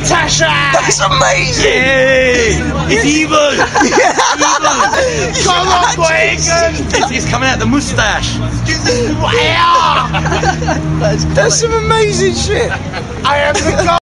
Natasha! That's amazing! Yeah! It's evil! Evil! Come on, Boygan! It's coming out the moustache! Wow! That's some amazing shit! I am the god!